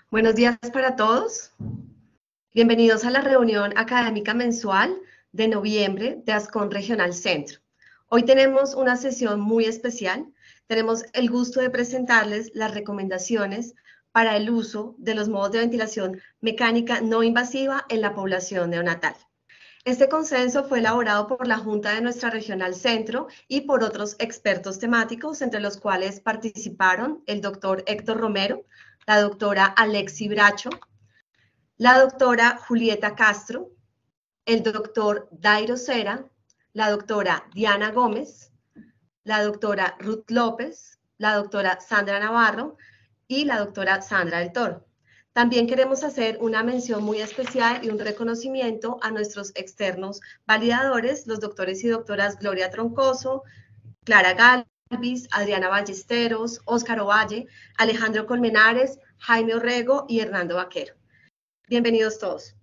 Buenos días para todos. Bienvenidos a la reunión académica mensual de noviembre de Ascon Regional Centro. Hoy tenemos una sesión muy especial. Tenemos el gusto de presentarles las recomendaciones para el uso de los modos de ventilación mecánica no invasiva en la población neonatal. Este consenso fue elaborado por la Junta de nuestra Regional Centro y por otros expertos temáticos, entre los cuales participaron el doctor Héctor Romero, la doctora Alexi Bracho, la doctora Julieta Castro, el doctor Dairo Cera, la doctora Diana Gómez, la doctora Ruth López, la doctora Sandra Navarro y la doctora Sandra del Toro. También queremos hacer una mención muy especial y un reconocimiento a nuestros externos validadores, los doctores y doctoras Gloria Troncoso, Clara Galvis, Adriana Ballesteros, Óscar Ovalle, Alejandro Colmenares, Jaime Orrego y Hernando Vaquero. Bienvenidos todos.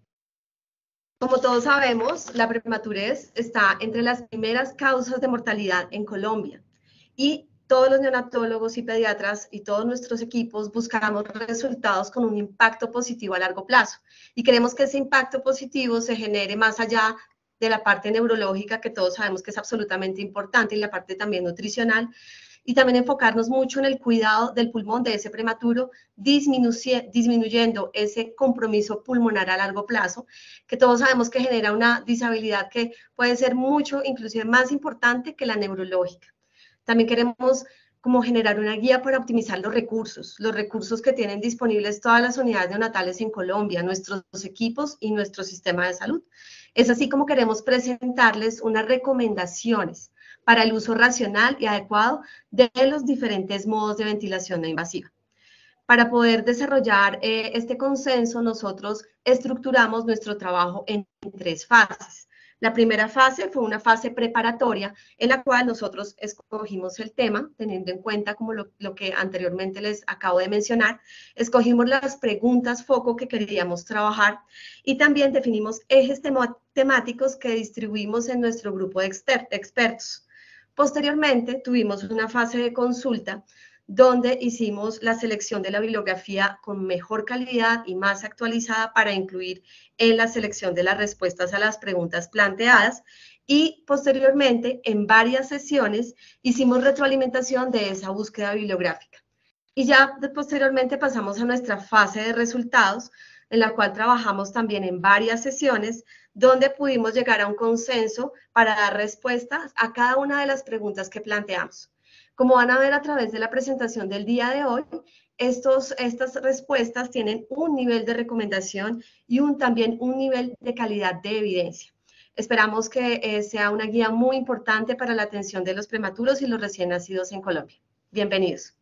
Como todos sabemos, la prematurez está entre las primeras causas de mortalidad en Colombia y todos los neonatólogos y pediatras y todos nuestros equipos buscamos resultados con un impacto positivo a largo plazo y queremos que ese impacto positivo se genere más allá de la parte neurológica, que todos sabemos que es absolutamente importante, y la parte también nutricional, y también enfocarnos mucho en el cuidado del pulmón de ese prematuro, disminuyendo ese compromiso pulmonar a largo plazo, que todos sabemos que genera una disabilidad que puede ser mucho, inclusive más importante que la neurológica. También queremos como generar una guía para optimizar los recursos que tienen disponibles todas las unidades neonatales en Colombia, nuestros equipos y nuestro sistema de salud. Es así como queremos presentarles unas recomendaciones para el uso racional y adecuado de los diferentes modos de ventilación no invasiva. Para poder desarrollar este consenso, nosotros estructuramos nuestro trabajo en 3 fases. La primera fase fue una fase preparatoria en la cual nosotros escogimos el tema, teniendo en cuenta como lo que anteriormente les acabo de mencionar, escogimos las preguntas foco que queríamos trabajar y también definimos ejes temáticos que distribuimos en nuestro grupo de expertos. Posteriormente tuvimos una fase de consulta donde hicimos la selección de la bibliografía con mejor calidad y más actualizada para incluir en la selección de las respuestas a las preguntas planteadas, y posteriormente en varias sesiones hicimos retroalimentación de esa búsqueda bibliográfica. Y ya posteriormente pasamos a nuestra fase de resultados, en la cual trabajamos también en varias sesiones, donde pudimos llegar a un consenso para dar respuestas a cada una de las preguntas que planteamos. Como van a ver a través de la presentación del día de hoy, estas respuestas tienen un nivel de recomendación y también un nivel de calidad de evidencia. Esperamos que sea una guía muy importante para la atención de los prematuros y los recién nacidos en Colombia. Bienvenidos.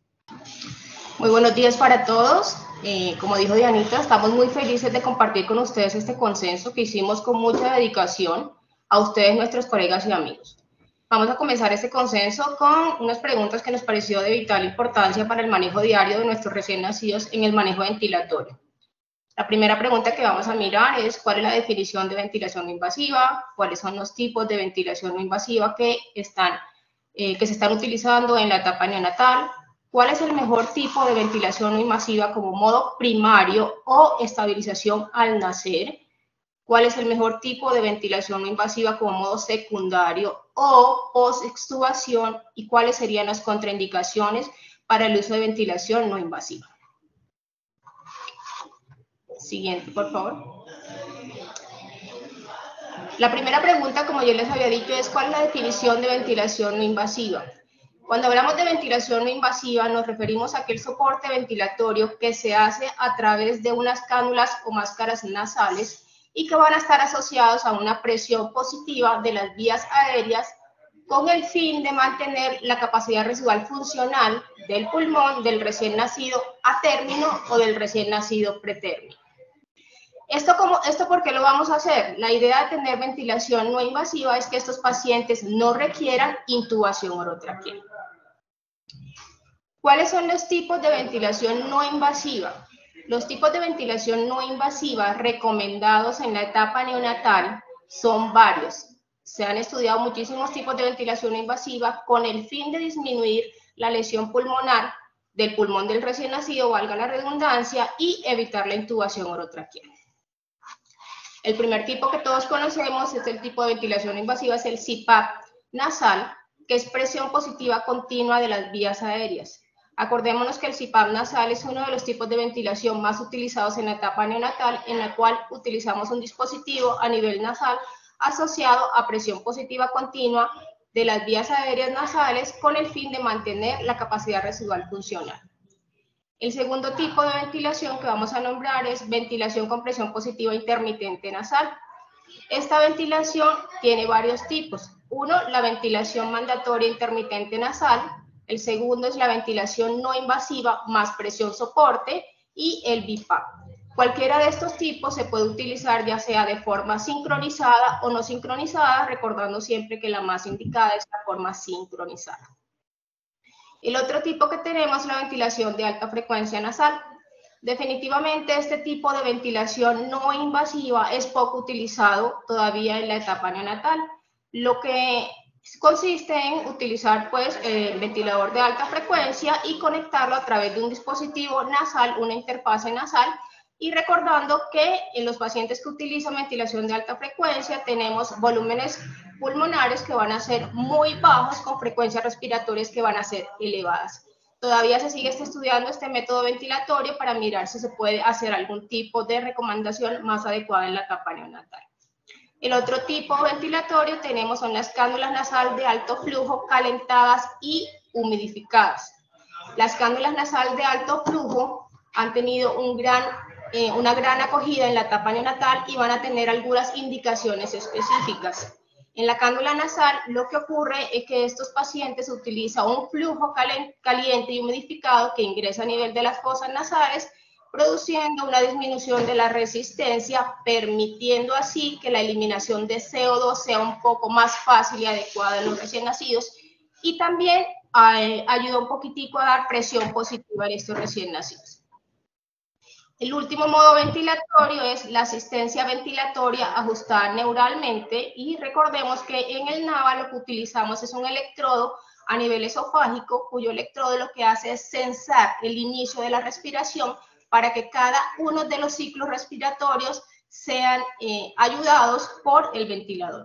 Muy buenos días para todos. Como dijo Dianita, estamos muy felices de compartir con ustedes este consenso que hicimos con mucha dedicación a ustedes, nuestros colegas y amigos. Vamos a comenzar este consenso con unas preguntas que nos pareció de vital importancia para el manejo diario de nuestros recién nacidos en el manejo ventilatorio. La primera pregunta que vamos a mirar es cuál es la definición de ventilación no invasiva, cuáles son los tipos de ventilación no invasiva que se están utilizando en la etapa neonatal, cuál es el mejor tipo de ventilación no invasiva como modo primario o estabilización al nacer, cuál es el mejor tipo de ventilación no invasiva como modo secundario o post-extubación y cuáles serían las contraindicaciones para el uso de ventilación no invasiva. Siguiente, por favor. La primera pregunta, como yo les había dicho, es ¿cuál es la definición de ventilación no invasiva? Cuando hablamos de ventilación no invasiva nos referimos a aquel soporte ventilatorio que se hace a través de unas cánulas o máscaras nasales y que van a estar asociados a una presión positiva de las vías aéreas con el fin de mantener la capacidad residual funcional del pulmón del recién nacido a término o del recién nacido pretérmino. ¿Esto por qué lo vamos a hacer? La idea de tener ventilación no invasiva es que estos pacientes no requieran intubación orotraqueal. ¿Cuáles son los tipos de ventilación no invasiva? Los tipos de ventilación no invasiva recomendados en la etapa neonatal son varios. Se han estudiado muchísimos tipos de ventilación no invasiva con el fin de disminuir la lesión pulmonar del pulmón del recién nacido, valga la redundancia, y evitar la intubación orotraqueal. El primer tipo que todos conocemos es el tipo de ventilación invasiva, es el CPAP nasal, que es presión positiva continua de las vías aéreas. Acordémonos que el CPAP nasal es uno de los tipos de ventilación más utilizados en la etapa neonatal, en la cual utilizamos un dispositivo a nivel nasal asociado a presión positiva continua de las vías aéreas nasales con el fin de mantener la capacidad residual funcional. El segundo tipo de ventilación que vamos a nombrar es ventilación con presión positiva intermitente nasal. Esta ventilación tiene varios tipos. Uno, la ventilación mandatoria intermitente nasal. El segundo es la ventilación no invasiva más presión soporte y el BiPAP. Cualquiera de estos tipos se puede utilizar ya sea de forma sincronizada o no sincronizada, recordando siempre que la más indicada es la forma sincronizada. El otro tipo que tenemos es la ventilación de alta frecuencia nasal. Definitivamente este tipo de ventilación no invasiva es poco utilizado todavía en la etapa neonatal, lo que consiste en utilizar pues el ventilador de alta frecuencia y conectarlo a través de un dispositivo nasal, una interfase nasal, y recordando que en los pacientes que utilizan ventilación de alta frecuencia tenemos volúmenes pulmonares que van a ser muy bajos con frecuencias respiratorias que van a ser elevadas. Todavía se sigue estudiando este método ventilatorio para mirar si se puede hacer algún tipo de recomendación más adecuada en la etapa neonatal. El otro tipo ventilatorio tenemos son las cánulas nasal de alto flujo calentadas y humidificadas. Las cánulas nasal de alto flujo han tenido una gran acogida en la etapa neonatal y van a tener algunas indicaciones específicas. En la cánula nasal lo que ocurre es que estos pacientes utilizan un flujo caliente y humidificado que ingresa a nivel de las fosas nasales, produciendo una disminución de la resistencia, permitiendo así que la eliminación de CO2 sea un poco más fácil y adecuada en los recién nacidos, y también ayuda un poquitico a dar presión positiva en estos recién nacidos. El último modo ventilatorio es la asistencia ventilatoria ajustada neuralmente, y recordemos que en el NAVA lo que utilizamos es un electrodo a nivel esofágico, cuyo electrodo lo que hace es sensar el inicio de la respiración para que cada uno de los ciclos respiratorios sean ayudados por el ventilador.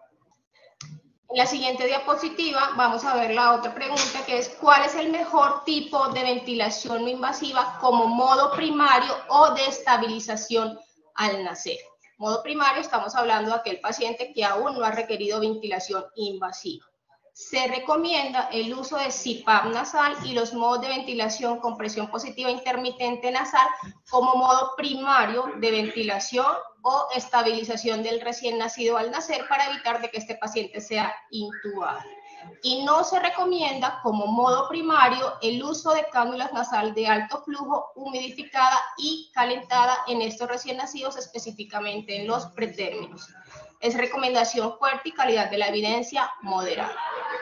En la siguiente diapositiva vamos a ver la otra pregunta, que es ¿cuál es el mejor tipo de ventilación no invasiva como modo primario o de estabilización al nacer? Modo primario, estamos hablando de aquel paciente que aún no ha requerido ventilación invasiva. Se recomienda el uso de CPAP nasal y los modos de ventilación con presión positiva intermitente nasal como modo primario de ventilación o estabilización del recién nacido al nacer para evitar de que este paciente sea intubado. Y no se recomienda como modo primario el uso de cánulas nasal de alto flujo, humidificada y calentada en estos recién nacidos, específicamente en los pretérminos. Es recomendación fuerte y calidad de la evidencia moderada.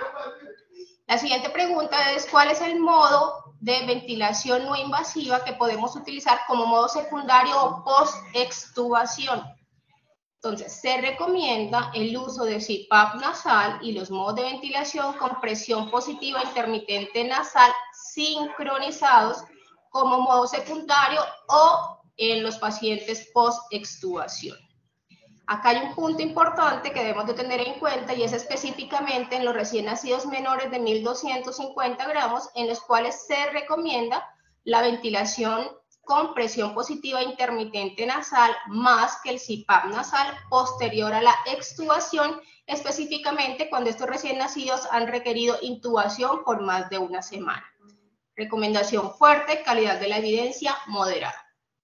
La siguiente pregunta es ¿cuál es el modo de ventilación no invasiva que podemos utilizar como modo secundario o post-extubación? Entonces, se recomienda el uso de CPAP nasal y los modos de ventilación con presión positiva intermitente nasal sincronizados como modo secundario o en los pacientes post-extubación. Acá hay un punto importante que debemos de tener en cuenta y es específicamente en los recién nacidos menores de 1.250 gramos, en los cuales se recomienda la ventilación con presión positiva intermitente nasal más que el CPAP nasal posterior a la extubación, específicamente cuando estos recién nacidos han requerido intubación por más de una semana. Recomendación fuerte, calidad de la evidencia moderada.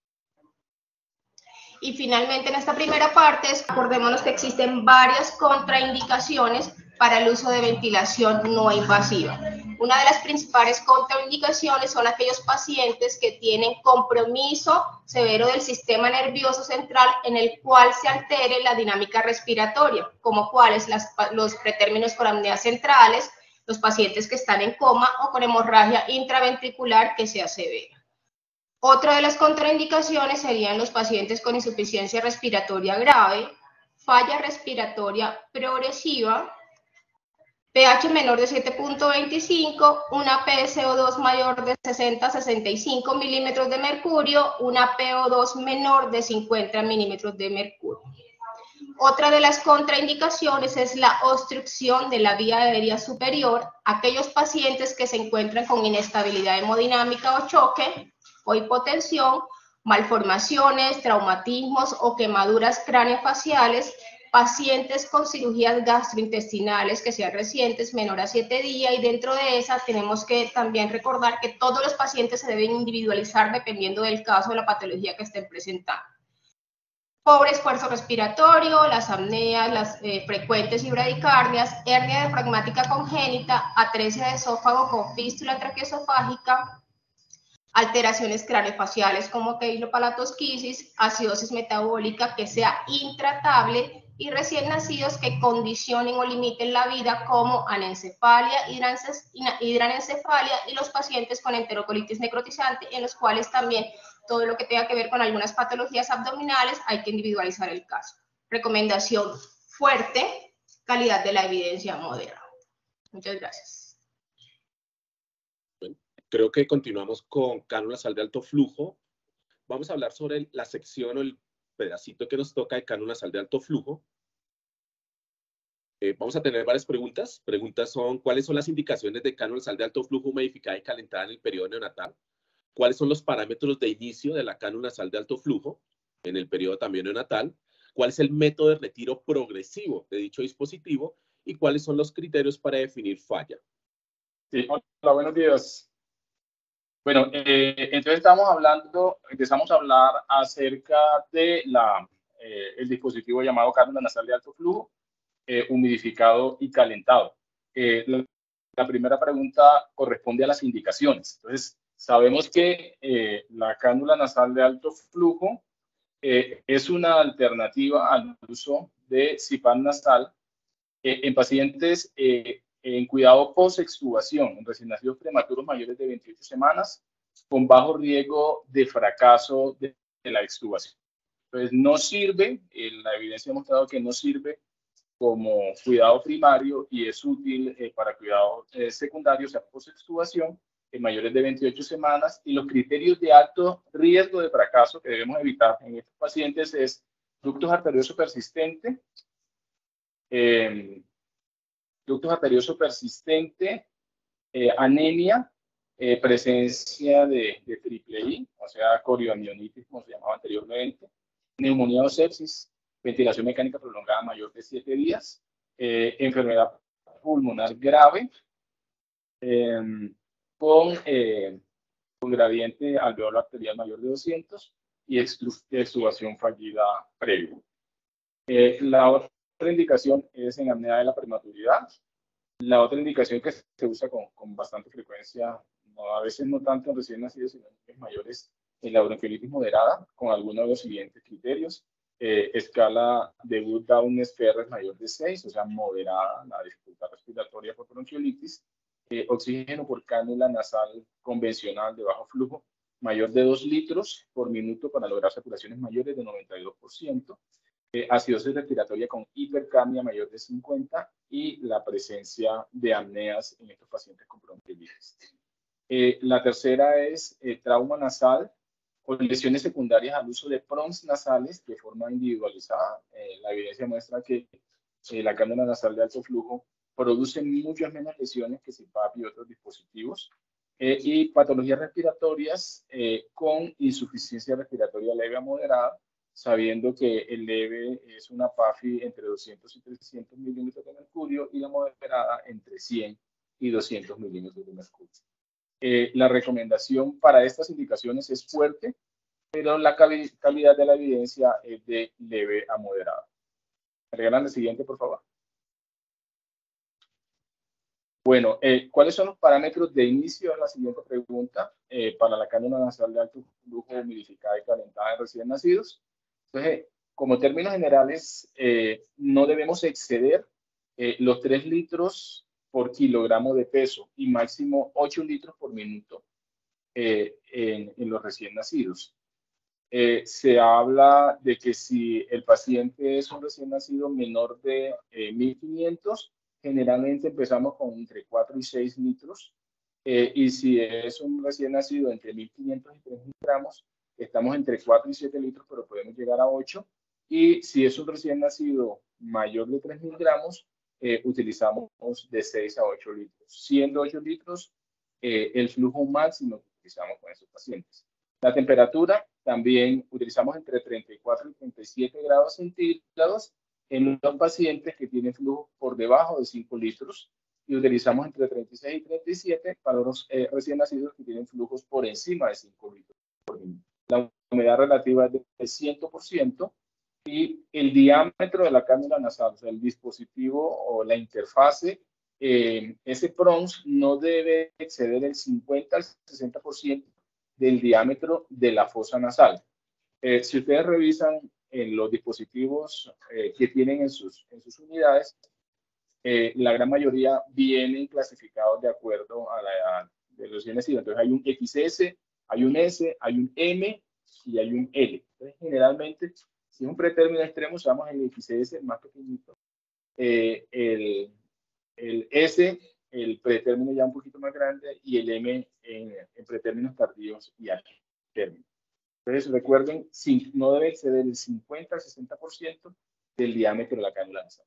Y finalmente en esta primera parte, acordémonos que existen varias contraindicaciones para el uso de ventilación no invasiva. Una de las principales contraindicaciones son aquellos pacientes que tienen compromiso severo del sistema nervioso central en el cual se altere la dinámica respiratoria, como cuáles los pretérminos con apneas centrales, los pacientes que están en coma o con hemorragia intraventricular que sea severa. Otra de las contraindicaciones serían los pacientes con insuficiencia respiratoria grave, falla respiratoria progresiva, pH menor de 7.25, una PSO2 mayor de 60 a 65 milímetros de mercurio, una PO2 menor de 50 milímetros de mercurio. Otra de las contraindicaciones es la obstrucción de la vía aérea superior. Aquellos pacientes que se encuentran con inestabilidad hemodinámica o choque o hipotensión, malformaciones, traumatismos o quemaduras craneofaciales, pacientes con cirugías gastrointestinales que sean recientes, menor a 7 días, y dentro de esas tenemos que también recordar que todos los pacientes se deben individualizar dependiendo del caso de la patología que estén presentando. Pobre esfuerzo respiratorio, las apneas, las frecuentes y bradicardias, hernia diafragmática congénita, atresia de esófago con fístula traqueosofágica, alteraciones craneofaciales como queilopalatosquisis, acidosis metabólica que sea intratable y recién nacidos que condicionen o limiten la vida como anencefalia, hidranencefalia y los pacientes con enterocolitis necrotizante, en los cuales también todo lo que tenga que ver con algunas patologías abdominales hay que individualizar el caso. Recomendación fuerte, calidad de la evidencia moderada. Muchas gracias. Creo que continuamos con cánula nasal de alto flujo. Vamos a hablar sobre la sección o el pedacito que nos toca de cánula nasal de alto flujo. Vamos a tener varias preguntas. Preguntas son, ¿cuáles son las indicaciones de cánula nasal de alto flujo humidificada y calentada en el periodo neonatal? ¿Cuáles son los parámetros de inicio de la cánula nasal de alto flujo en el periodo también neonatal? ¿Cuál es el método de retiro progresivo de dicho dispositivo? ¿Y cuáles son los criterios para definir falla? Sí, hola, buenos días. Bueno, entonces empezamos a hablar acerca de el dispositivo llamado cánula nasal de alto flujo, humidificado y calentado. La primera pregunta corresponde a las indicaciones. Entonces, sabemos que la cánula nasal de alto flujo es una alternativa al uso de CPAP nasal en pacientes en cuidado post-extubación, en recién nacidos prematuros mayores de 28 semanas, con bajo riesgo de fracaso de la extubación. Entonces, no sirve, la evidencia ha mostrado que no sirve como cuidado primario y es útil para cuidado secundario, o sea, post-extubación, en mayores de 28 semanas, y los criterios de alto riesgo de fracaso que debemos evitar en estos pacientes es ductus arterioso persistente, anemia, presencia de triple I, o sea, corioamionitis, como se llamaba anteriormente, neumonía o sepsis, ventilación mecánica prolongada mayor de 7 días, enfermedad pulmonar grave, con gradiente alveolo arterial mayor de 200 y extubación fallida previa. La otra indicación es en apnea de la prematuridad. La otra indicación que se usa con bastante frecuencia, a veces no tanto en recién nacidos, sino en mayores, en la bronquiolitis moderada, con alguno de los siguientes criterios. Escala de Wood-Downes-Ferrer mayor de 6, o sea, moderada la dificultad respiratoria por bronquiolitis. Oxígeno por cánula nasal convencional de bajo flujo mayor de 2 litros por minuto para lograr saturaciones mayores de 92%. Acidosis respiratoria con hipercapnia mayor de 50 y la presencia de apneas en estos pacientes con bronquiolitis. La tercera es trauma nasal o lesiones secundarias al uso de PRONS nasales de forma individualizada. La evidencia muestra que la cánula nasal de alto flujo produce muchas menos lesiones que CPAP y otros dispositivos. Y patologías respiratorias con insuficiencia respiratoria leve a moderada, sabiendo que el leve es una PAFI entre 200 y 300 milímetros de mercurio y la moderada entre 100 y 200 milímetros de mercurio. La recomendación para estas indicaciones es fuerte, pero la calidad de la evidencia es de leve a moderada. Agregan la siguiente, por favor. Bueno, ¿cuáles son los parámetros de inicio? Es la siguiente pregunta para la cánula nasal de alto flujo humidificada y calentada en recién nacidos. Entonces, como términos generales, no debemos exceder los 3 litros por kilogramo de peso y máximo 8 litros por minuto en los recién nacidos. Se habla de que si el paciente es un recién nacido menor de 1500, generalmente empezamos con entre 4 y 6 litros. Y si es un recién nacido entre 1.500 y 3.000 gramos, estamos entre 4 y 7 litros, pero podemos llegar a 8. Y si es un recién nacido mayor de 3.000 gramos, utilizamos de 6 a 8 litros. Siendo 8 litros el flujo máximo que utilizamos con esos pacientes. La temperatura también utilizamos entre 34 y 37 grados centígrados en los pacientes que tienen flujo por debajo de 5 litros y utilizamos entre 36 y 37 para los recién nacidos que tienen flujos por encima de 5 litros por minuto. La humedad relativa es de 100% y el diámetro de la cánula nasal, o sea, el dispositivo o la interfase, ese PRONS no debe exceder el 50 al 60% del diámetro de la fosa nasal. Si ustedes revisan en los dispositivos que tienen en sus unidades, la gran mayoría vienen clasificados de acuerdo a la edad de los recién nacidos. Entonces hay un XS, hay un S, hay un M y hay un L. Entonces generalmente, si es un pretérmino extremo, usamos el XS más pequeñito. El S, el pretérmino ya un poquito más grande, y el M en pretérminos tardíos y al término. Entonces recuerden, no debe exceder el 50 al 60% del diámetro de la cánula nasal.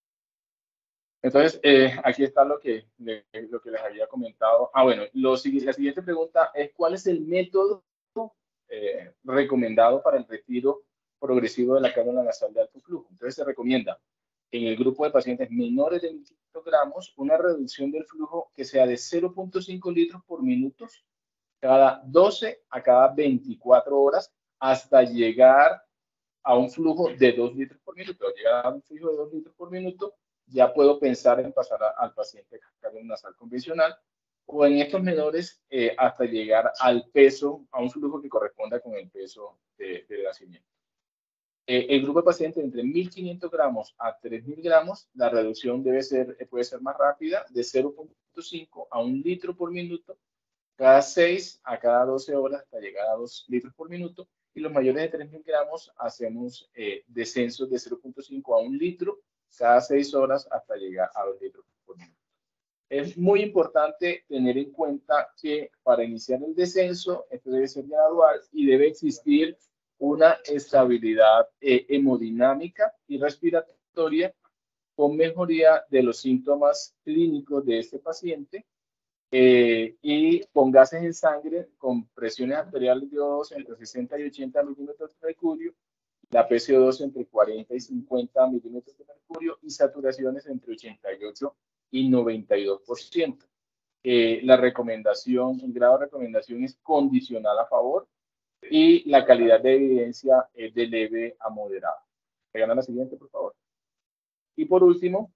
Entonces, aquí está lo que les había comentado. Bueno, la siguiente pregunta es, ¿cuál es el método recomendado para el retiro progresivo de la cánula nasal de alto flujo? Entonces, se recomienda en el grupo de pacientes menores de 1.500 gramos una reducción del flujo que sea de 0.5 litros por minuto cada 12 a cada 24 horas hasta llegar a un flujo de 2 litros por minuto. Al llegar a un flujo de 2 litros por minuto, ya puedo pensar en pasar al paciente cánula nasal convencional, o en estos menores hasta llegar al peso, a un flujo que corresponda con el peso del nacimiento. El grupo de pacientes entre 1.500 gramos a 3.000 gramos, la reducción puede ser más rápida, de 0.5 a 1 litro por minuto, cada 6 a cada 12 horas hasta llegar a 2 litros por minuto. Y los mayores de 3.000 gramos hacemos descensos de 0.5 a 1 litro cada 6 horas hasta llegar a 2 litros por minuto. Es muy importante tener en cuenta que para iniciar el descenso, esto debe ser gradual y debe existir una estabilidad hemodinámica y respiratoria con mejoría de los síntomas clínicos de este paciente y con gases en sangre, con presiones arteriales de O2 entre 60 y 80 milímetros de mercurio, la PCO2 entre 40 y 50 milímetros de mercurio y saturaciones entre 88 y 92%. La recomendación, el grado de recomendación es condicional a favor y la calidad de evidencia es de leve a moderada. Pegan a la siguiente, por favor. Y por último,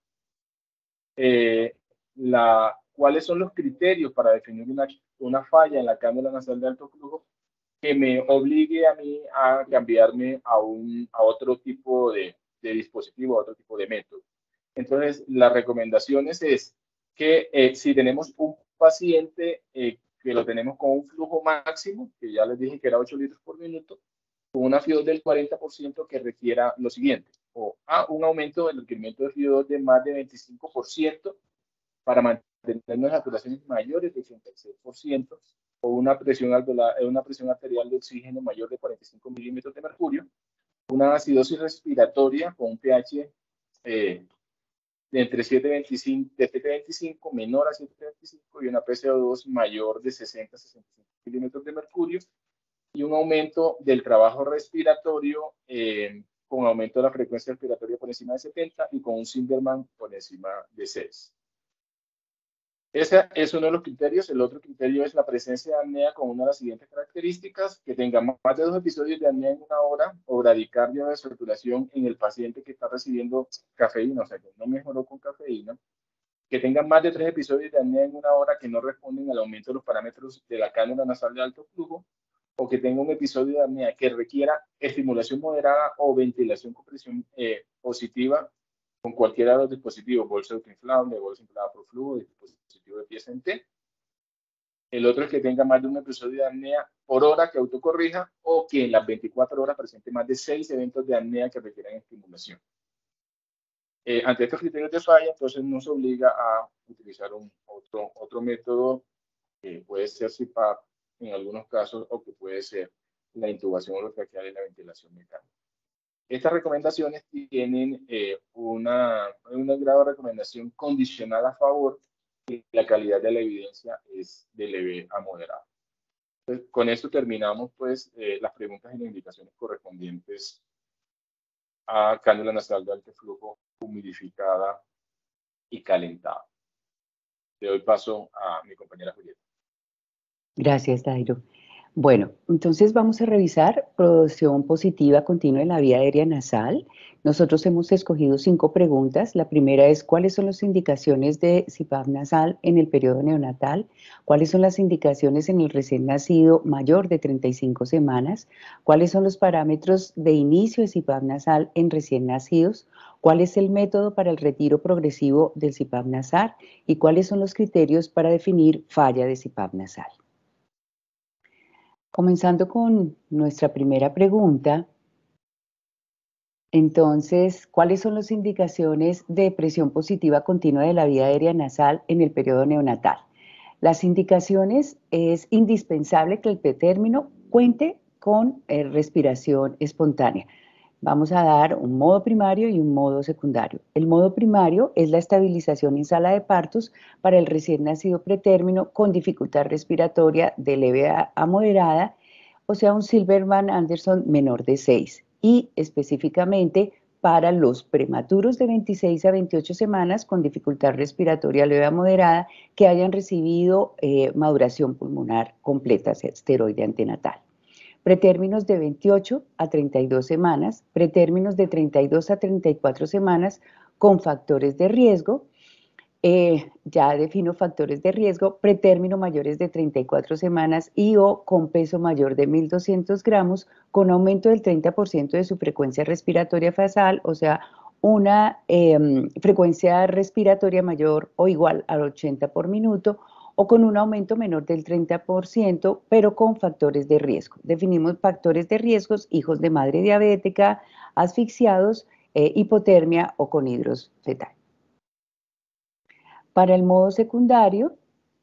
¿cuáles son los criterios para definir una falla en la cánula nasal de alto flujo que me obligue a mí a cambiarme a otro tipo de dispositivo, a otro tipo de método? Entonces, las recomendaciones es que si tenemos un paciente que lo tenemos con un flujo máximo, que ya les dije que era 8 litros por minuto, con una FiO2 del 40% que requiera lo siguiente, o un aumento del requerimiento de FiO2 de más de 25% para mantener unas saturaciones mayores de 86%, o una presión arterial de oxígeno mayor de 45 milímetros de mercurio, una acidosis respiratoria con un pH de entre 7.25 menor a 7.25 y una PCO2 mayor de 60 a 65 milímetros de mercurio, y un aumento del trabajo respiratorio con aumento de la frecuencia respiratoria por encima de 70 y con un Zinderman por encima de 6. Ese es uno de los criterios. El otro criterio es la presencia de apnea con una de las siguientes características: que tenga más de 2 episodios de apnea en una hora, o bradicardia o desaturación en el paciente que está recibiendo cafeína, o sea, que no mejoró con cafeína, que tenga más de 3 episodios de apnea en una hora que no responden al aumento de los parámetros de la cánula nasal de alto flujo, o que tenga un episodio de apnea que requiera estimulación moderada o ventilación con presión positiva con cualquiera de los dispositivos, bolsa autoinflable, bolsa inflada por flujo, dispositivo de pieza en T. El otro es que tenga más de un episodio de apnea por hora que autocorrija, o que en las 24 horas presente más de 6 eventos de apnea que requieran estimulación. Ante estos criterios de falla, entonces nos obliga a utilizar otro método que puede ser CPAP en algunos casos o que puede ser la intubación orotraqueal y la ventilación mecánica. Estas recomendaciones tienen un grado de recomendación condicional a favor y la calidad de la evidencia es de leve a moderada. Entonces, con esto terminamos pues las preguntas y las indicaciones correspondientes a cánula nasal de alto flujo humidificada y calentada. Le doy paso a mi compañera Julieta. Gracias, Dairo. Bueno, entonces vamos a revisar producción positiva continua en la vía aérea nasal. Nosotros hemos escogido 5 preguntas. La primera es, ¿cuáles son las indicaciones de CPAP nasal en el periodo neonatal? ¿Cuáles son las indicaciones en el recién nacido mayor de 35 semanas? ¿Cuáles son los parámetros de inicio de CPAP nasal en recién nacidos? ¿Cuál es el método para el retiro progresivo del CPAP nasal? ¿Y cuáles son los criterios para definir falla de CPAP nasal? Comenzando con nuestra primera pregunta, entonces, ¿cuáles son las indicaciones de presión positiva continua de la vía aérea nasal en el periodo neonatal? Las indicaciones es indispensable que el pretérmino cuente con respiración espontánea. Vamos a dar un modo primario y un modo secundario. El modo primario es la estabilización en sala de partos para el recién nacido pretérmino con dificultad respiratoria de leve a moderada, o sea, un Silberman-Anderson menor de 6. Y específicamente para los prematuros de 26 a 28 semanas con dificultad respiratoria leve a moderada que hayan recibido maduración pulmonar completa, esteroide antenatal. Pretérminos de 28 a 32 semanas, pretérminos de 32 a 34 semanas con factores de riesgo. Ya defino factores de riesgo, pretérmino mayores de 34 semanas y o con peso mayor de 1.200 gramos con aumento del 30% de su frecuencia respiratoria basal, o sea, una frecuencia respiratoria mayor o igual al 80 por minuto, o con un aumento menor del 30%, pero con factores de riesgo. Definimos factores de riesgos: hijos de madre diabética, asfixiados, hipotermia o con hidros fetal. Para el modo secundario,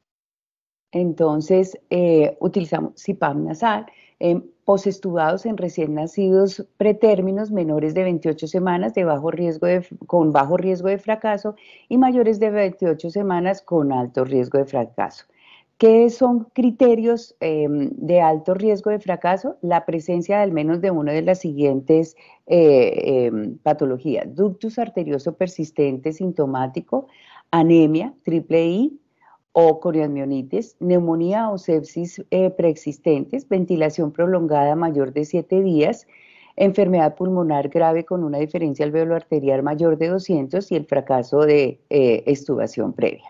entonces utilizamos CPAP nasal en postestubados en recién nacidos pretérminos menores de 28 semanas con bajo riesgo de fracaso y mayores de 28 semanas con alto riesgo de fracaso. ¿Qué son criterios de alto riesgo de fracaso? La presencia de al menos de una de las siguientes patologías: ductus arterioso persistente sintomático, anemia, triple I o coriamionitis, neumonía o sepsis preexistentes, ventilación prolongada mayor de 7 días, enfermedad pulmonar grave con una diferencia alveolo-arterial mayor de 200 y el fracaso de extubación previa.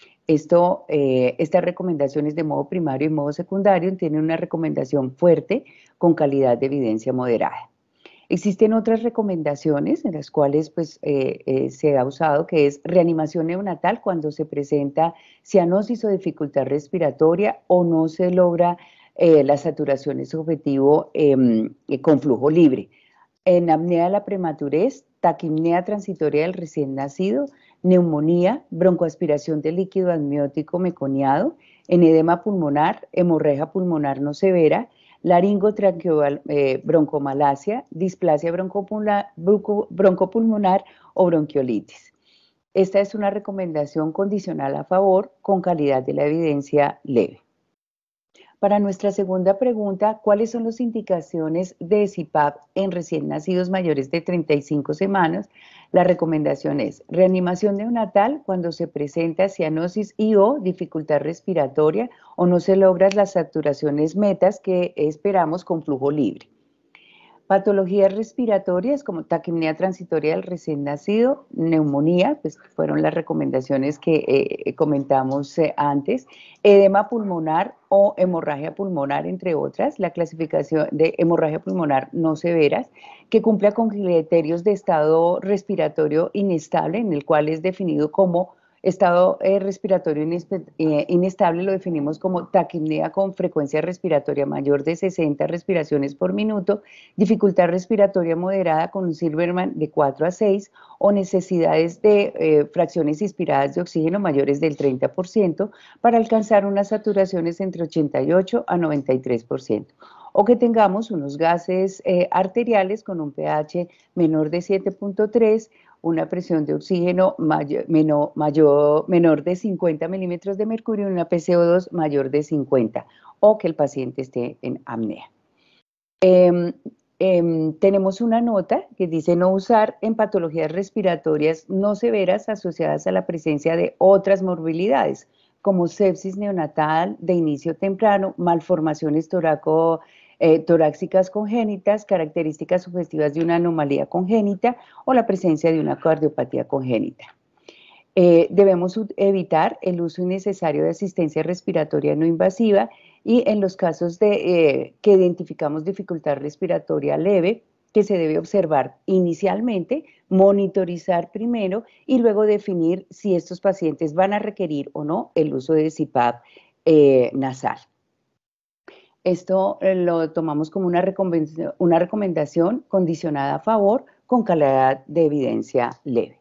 Estas recomendaciones de modo primario y modo secundario tienen una recomendación fuerte con calidad de evidencia moderada. Existen otras recomendaciones en las cuales pues, se ha usado, que es reanimación neonatal cuando se presenta cianosis o dificultad respiratoria o no se logra la saturación de su objetivo con flujo libre. En apnea de la prematurez, taquipnea transitoria del recién nacido, neumonía, broncoaspiración de líquido amniótico meconiado, en edema pulmonar, hemorragia pulmonar no severa, laringotraqueobroncomalacia, displasia broncopulmonar o bronquiolitis. Esta es una recomendación condicional a favor con calidad de la evidencia leve. Para nuestra segunda pregunta, ¿cuáles son las indicaciones de CPAP en recién nacidos mayores de 35 semanas? La recomendación es reanimación neonatal cuando se presenta cianosis y o dificultad respiratoria o no se logran las saturaciones metas que esperamos con flujo libre. Patologías respiratorias como taquipnea transitoria del recién nacido, neumonía, pues fueron las recomendaciones que comentamos antes, edema pulmonar o hemorragia pulmonar, entre otras, la clasificación de hemorragia pulmonar no severas, que cumpla con criterios de estado respiratorio inestable, en el cual es definido como Estado respiratorio inestable lo definimos como taquipnea con frecuencia respiratoria mayor de 60 respiraciones por minuto, dificultad respiratoria moderada con un Silberman de 4 a 6 o necesidades de fracciones inspiradas de oxígeno mayores del 30% para alcanzar unas saturaciones entre 88 a 93%. O que tengamos unos gases arteriales con un pH menor de 7.3, una presión de oxígeno menor de 50 milímetros de mercurio y una PCO2 mayor de 50, o que el paciente esté en apnea. Tenemos una nota que dice no usar en patologías respiratorias no severas asociadas a la presencia de otras morbilidades, como sepsis neonatal de inicio temprano, malformaciones torácicas congénitas, características sugestivas de una anomalía congénita o la presencia de una cardiopatía congénita. Debemos evitar el uso innecesario de asistencia respiratoria no invasiva y en los casos que identificamos dificultad respiratoria leve, que se debe observar inicialmente, monitorizar primero y luego definir si estos pacientes van a requerir o no el uso de CPAP nasal. Esto lo tomamos como una recomendación condicionada a favor con calidad de evidencia leve.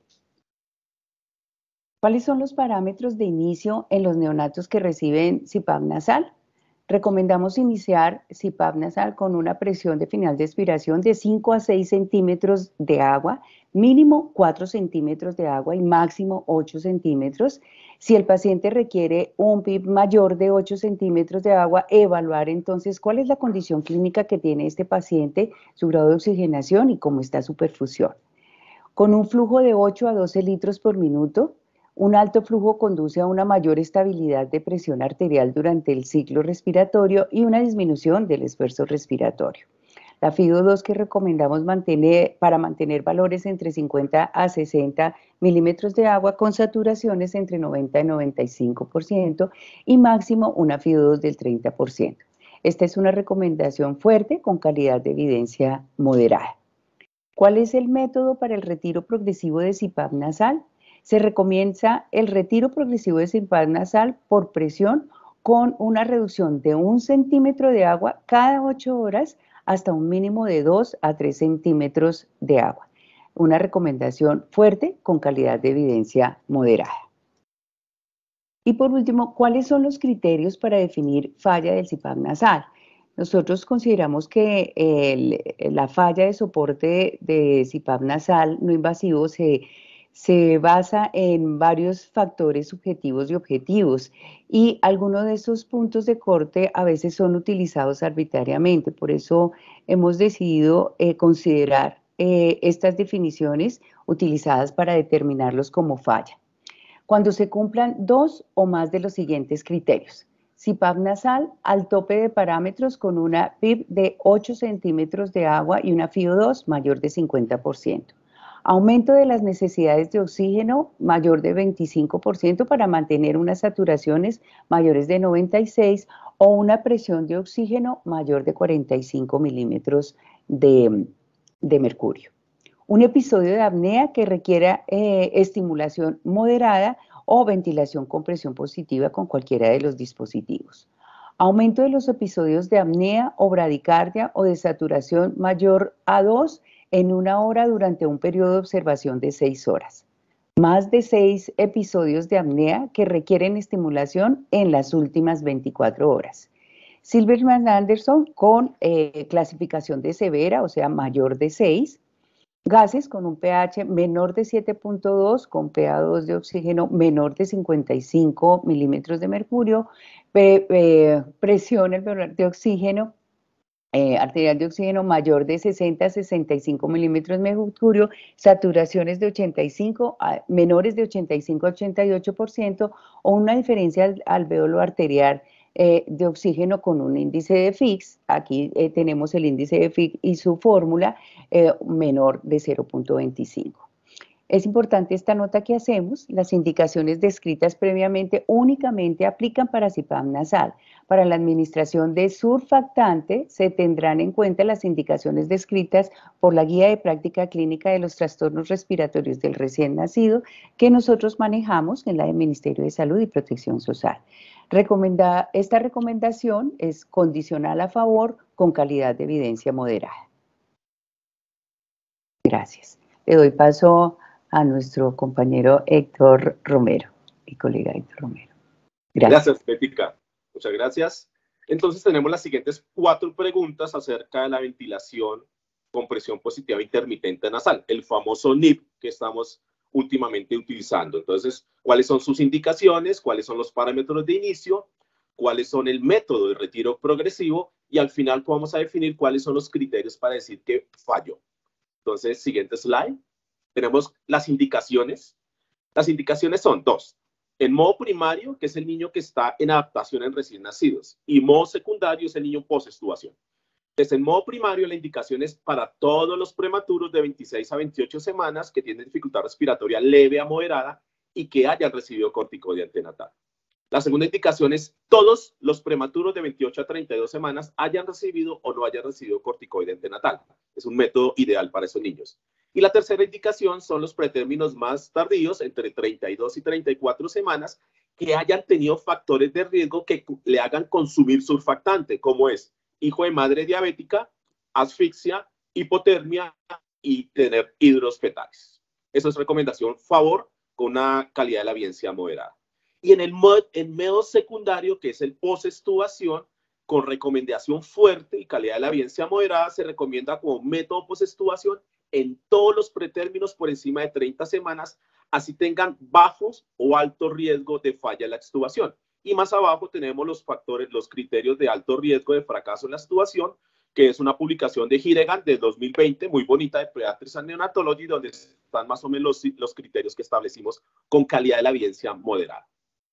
¿Cuáles son los parámetros de inicio en los neonatos que reciben CPAP nasal? Recomendamos iniciar CPAP nasal con una presión de final de expiración de 5 a 6 centímetros de agua, mínimo 4 centímetros de agua y máximo 8 centímetros. Si el paciente requiere un PIB mayor de 8 centímetros de agua, evaluar entonces cuál es la condición clínica que tiene este paciente, su grado de oxigenación y cómo está su perfusión. Con un flujo de 8 a 12 litros por minuto, un alto flujo conduce a una mayor estabilidad de presión arterial durante el ciclo respiratorio y una disminución del esfuerzo respiratorio. La FIO2 que recomendamos para mantener valores entre 50 a 60 milímetros de agua con saturaciones entre 90 y 95% y máximo una FIO2 del 30%. Esta es una recomendación fuerte con calidad de evidencia moderada. ¿Cuál es el método para el retiro progresivo de CPAP nasal? Se recomienda el retiro progresivo de CPAP nasal por presión con una reducción de 1 centímetro de agua cada 8 horas hasta un mínimo de 2 a 3 centímetros de agua. Una recomendación fuerte con calidad de evidencia moderada. Y por último, ¿cuáles son los criterios para definir falla del CPAP nasal? Nosotros consideramos que la falla de soporte de CPAP nasal no invasivo se basa en varios factores subjetivos y objetivos y algunos de esos puntos de corte a veces son utilizados arbitrariamente. Por eso hemos decidido considerar estas definiciones utilizadas para determinarlos como falla. Cuando se cumplan 2 o más de los siguientes criterios. CPAP nasal al tope de parámetros con una PIB de 8 centímetros de agua y una FIO2 mayor de 50%. Aumento de las necesidades de oxígeno mayor de 25% para mantener unas saturaciones mayores de 96 o una presión de oxígeno mayor de 45 milímetros de mercurio. Un episodio de apnea que requiera estimulación moderada o ventilación con presión positiva con cualquiera de los dispositivos. Aumento de los episodios de apnea o bradicardia o de saturación mayor a 2 en 1 hora durante un periodo de observación de 6 horas. Más de 6 episodios de apnea que requieren estimulación en las últimas 24 horas. Silberman-Anderson con clasificación de severa, o sea, mayor de 6. Gases con un pH menor de 7.2, con PA2 de oxígeno menor de 55 milímetros de mercurio, presión alveolar de oxígeno, arterial de oxígeno mayor de 60 a 65 milímetros de mercurio, saturaciones de 85, menores de 85 a 88% o una diferencia alveolo arterial de oxígeno con un índice de Fick, aquí tenemos el índice de Fick y su fórmula menor de 0.25. Es importante esta nota que hacemos. Las indicaciones descritas previamente únicamente aplican para CPAP nasal. Para la administración de surfactante se tendrán en cuenta las indicaciones descritas por la Guía de Práctica Clínica de los Trastornos Respiratorios del Recién Nacido que nosotros manejamos en la del Ministerio de Salud y Protección Social. Esta recomendación es condicional a favor con calidad de evidencia moderada. Gracias. Le doy paso a nuestro compañero Héctor Romero, mi colega Héctor Romero. Gracias, Bética. Muchas gracias. Entonces tenemos las siguientes 4 preguntas acerca de la ventilación con presión positiva intermitente nasal, el famoso NIP que estamos últimamente utilizando. Entonces, ¿cuáles son sus indicaciones? ¿Cuáles son los parámetros de inicio? ¿Cuáles son el método de retiro progresivo? Y al final vamos a definir cuáles son los criterios para decir que falló. Entonces, siguiente slide. Tenemos las indicaciones. Las indicaciones son 2. En modo primario, que es el niño que está en adaptación en recién nacidos, y modo secundario es el niño post-extubación. Entonces, en modo primario, la indicación es para todos los prematuros de 26 a 28 semanas que tienen dificultad respiratoria leve a moderada y que hayan recibido corticoide antenatal. La segunda indicación es todos los prematuros de 28 a 32 semanas hayan recibido o no hayan recibido corticoide antenatal. Es un método ideal para esos niños. Y la tercera indicación son los pretérminos más tardíos, entre 32 y 34 semanas, que hayan tenido factores de riesgo que le hagan consumir surfactante, como es hijo de madre diabética, asfixia, hipotermia y tener hidros fetales. Eso es recomendación favor con una calidad de la evidencia moderada. Y en el modo secundario, que es el post-extubación, con recomendación fuerte y calidad de la evidencia moderada, se recomienda como método post-extubación en todos los pretérminos por encima de 30 semanas, así tengan bajos o alto riesgo de falla en la extubación. Y más abajo tenemos los factores, los criterios de alto riesgo de fracaso en la extubación, que es una publicación de Hiregan de 2020, muy bonita, de Pediatrics and Neonatology, donde están más o menos los criterios que establecimos con calidad de la evidencia moderada.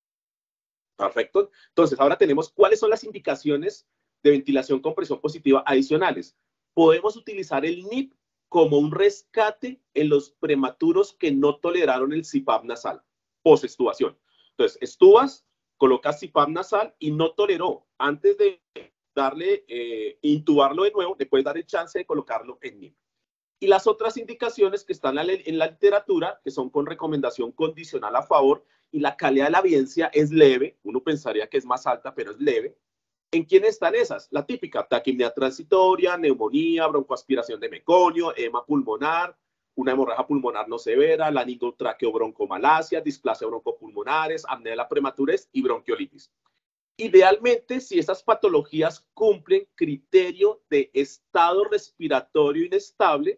Perfecto. Entonces, ahora tenemos cuáles son las indicaciones de ventilación con presión positiva adicionales. Podemos utilizar el NIP como un rescate en los prematuros que no toleraron el CPAP nasal, post-extubación. Entonces, extubas, colocas CPAP nasal y no toleró. Antes de intubarlo de nuevo, le puedes dar el chance de colocarlo en NIP. Y las otras indicaciones que están en la literatura, que son con recomendación condicional a favor, y la calidad de la evidencia es leve, uno pensaría que es más alta, pero es leve. ¿En quiénes están esas? La típica, taquipnea transitoria, neumonía, broncoaspiración de meconio, edema pulmonar, una hemorragia pulmonar no severa, laringotraqueobroncomalacia, displasia broncopulmonares, apnea de la prematurez y bronquiolitis. Idealmente, si esas patologías cumplen criterio de estado respiratorio inestable,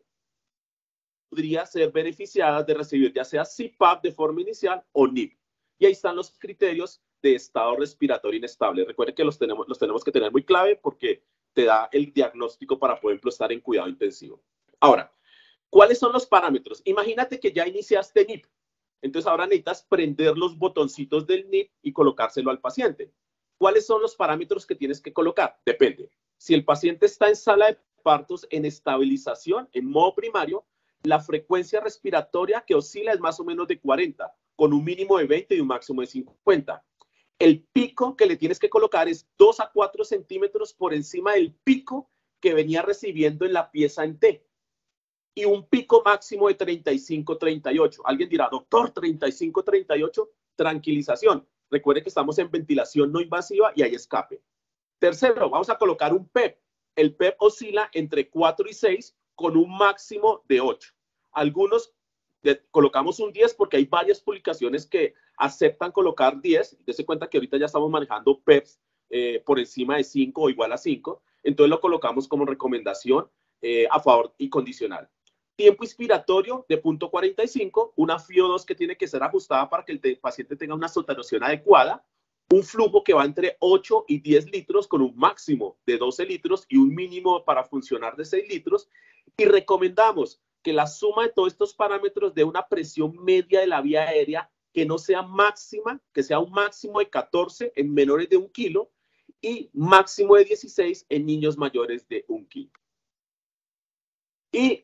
podría ser beneficiadas de recibir ya sea CPAP de forma inicial o NIP. Y ahí están los criterios de estado respiratorio inestable. Recuerden que los tenemos que tener muy clave porque te da el diagnóstico para, por ejemplo, estar en cuidado intensivo. Ahora, ¿cuáles son los parámetros? Imagínate que ya iniciaste NIP. Entonces ahora necesitas prender los botoncitos del NIP y colocárselo al paciente. ¿Cuáles son los parámetros que tienes que colocar? Depende. Si el paciente está en sala de partos en estabilización, en modo primario, la frecuencia respiratoria que oscila es más o menos de 40, con un mínimo de 20 y un máximo de 50. El pico que le tienes que colocar es 2 a 4 centímetros por encima del pico que venía recibiendo en la pieza en T. Y un pico máximo de 35-38. Alguien dirá, doctor, 35-38, tranquilización. Recuerde que estamos en ventilación no invasiva y hay escape. Tercero, vamos a colocar un PEP. El PEP oscila entre 4 y 6 con un máximo de 8. Algunos colocamos un 10 porque hay varias publicaciones que aceptan colocar 10. Dese cuenta que ahorita ya estamos manejando PEPs por encima de 5 o igual a 5. Entonces lo colocamos como recomendación a favor y condicional. Tiempo inspiratorio de 0.45, una FiO2 que tiene que ser ajustada para que el paciente tenga una saturación adecuada, un flujo que va entre 8 y 10 litros con un máximo de 12 litros y un mínimo para funcionar de 6 litros. Y recomendamos que la suma de todos estos parámetros dé una presión media de la vía aérea que no sea máxima, que sea un máximo de 14 en menores de 1 kilo y máximo de 16 en niños mayores de 1 kilo. Y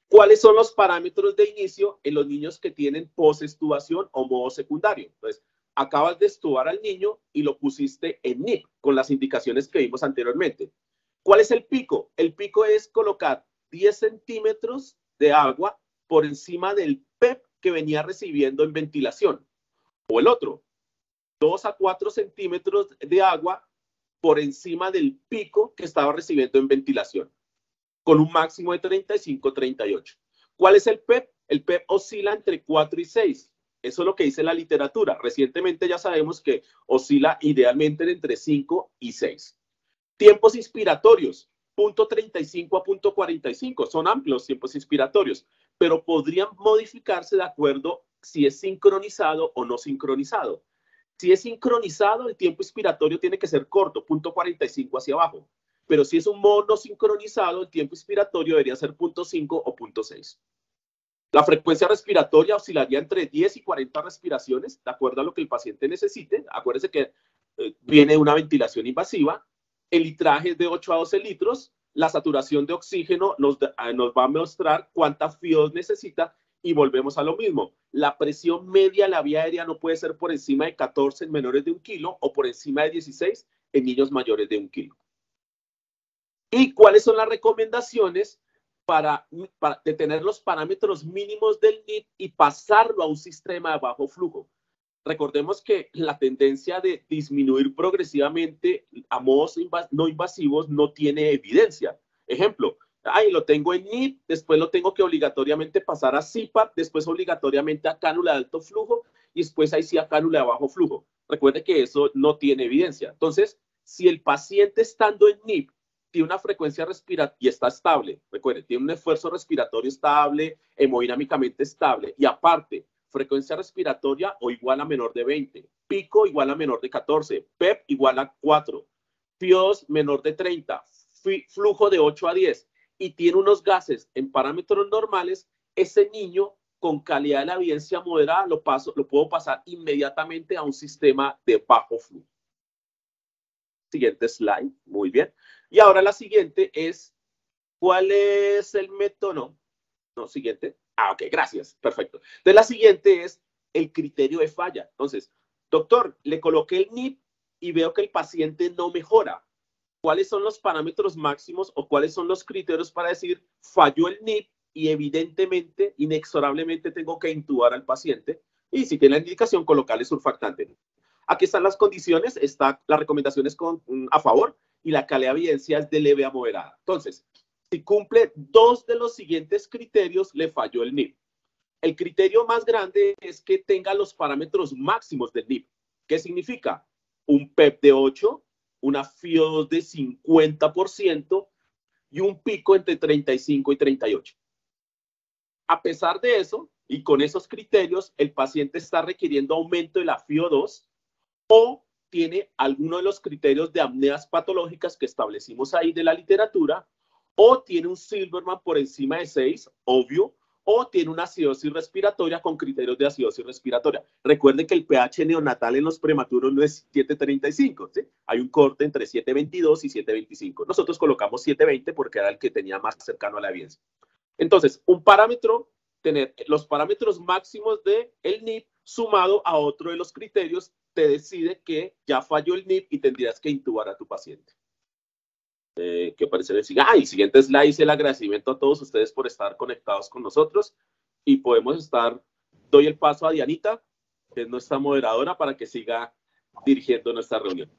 ¿Cuáles son los parámetros de inicio en los niños que tienen postestubación o modo secundario? Entonces, acabas de estubar al niño y lo pusiste en NIP con las indicaciones que vimos anteriormente. ¿Cuál es el pico? El pico es colocar 10 centímetros de agua por encima del PEP que venía recibiendo en ventilación. O el otro, 2 a 4 centímetros de agua por encima del pico que estaba recibiendo en ventilación, con un máximo de 35-38. ¿Cuál es el PEP? El PEP oscila entre 4 y 6. Eso es lo que dice la literatura. Recientemente ya sabemos que oscila idealmente entre 5 y 6. Tiempos inspiratorios, punto 35 a punto 45. Son amplios tiempos inspiratorios, pero podrían modificarse de acuerdo si es sincronizado o no sincronizado. Si es sincronizado, el tiempo inspiratorio tiene que ser corto, punto 45 hacia abajo. Pero si es un modo no sincronizado, el tiempo inspiratorio debería ser punto 5 o punto 6. La frecuencia respiratoria oscilaría entre 10 y 40 respiraciones, de acuerdo a lo que el paciente necesite. Acuérdense que viene una ventilación invasiva. El litraje es de 8 a 12 litros. La saturación de oxígeno nos va a mostrar cuánta FIO2 necesita. Y volvemos a lo mismo. La presión media en la vía aérea no puede ser por encima de 14 en menores de 1 kilo o por encima de 16 en niños mayores de 1 kilo. ¿Y cuáles son las recomendaciones para detener los parámetros mínimos del NIP y pasarlo a un sistema de bajo flujo? Recordemos que la tendencia de disminuir progresivamente a modos no invasivos no tiene evidencia. Ejemplo, lo tengo en NIP, después lo tengo que obligatoriamente pasar a CPAP, después obligatoriamente a cánula de alto flujo y después ahí sí a cánula de bajo flujo. Recuerde que eso no tiene evidencia. Entonces, si el paciente estando en NIP tiene una frecuencia respiratoria y está estable, recuerde, tiene un esfuerzo respiratorio estable, hemodinámicamente estable y aparte, frecuencia respiratoria o igual a menor de 20, pico igual a menor de 14, PEP igual a 4, FIO2 menor de 30, flujo de 8 a 10 y tiene unos gases en parámetros normales, ese niño con calidad de la evidencia moderada lo puedo pasar inmediatamente a un sistema de bajo flujo. Siguiente slide, muy bien. Y ahora la siguiente es, ¿cuál es el método? No, siguiente. Ok, gracias, perfecto. Entonces la siguiente es el criterio de falla. Entonces, doctor, le coloqué el NIP y veo que el paciente no mejora. ¿Cuáles son los parámetros máximos o cuáles son los criterios para decir falló el NIP y evidentemente, inexorablemente tengo que intubar al paciente? Y si tiene la indicación, colocarle surfactante. Aquí están las condiciones, las recomendaciones a favor y la calidad de evidencia es de leve a moderada. Entonces, si cumple 2 de los siguientes criterios, le falló el NIP. El criterio más grande es que tenga los parámetros máximos del NIP. ¿Qué significa? Un PEP de 8, una FIO2 de 50% y un pico entre 35 y 38. A pesar de eso, y con esos criterios, el paciente está requiriendo aumento de la FIO2 o tiene alguno de los criterios de apneas patológicas que establecimos ahí de la literatura, o tiene un Silverman por encima de 6, obvio, o tiene una acidosis respiratoria con criterios de acidosis respiratoria. Recuerden que el pH neonatal en los prematuros no es 7.35, ¿sí? Hay un corte entre 7.22 y 7.25. Nosotros colocamos 7.20 porque era el que tenía más cercano a la evidencia. Entonces, un parámetro, tener los parámetros máximos del NIP sumado a otro de los criterios, te decide que ya falló el NIP y tendrías que intubar a tu paciente. ¿Qué parece decir? El siguiente slide es el agradecimiento a todos ustedes por estar conectados con nosotros y podemos doy el paso a Dianita, que es nuestra moderadora, para que siga dirigiendo nuestra reunión.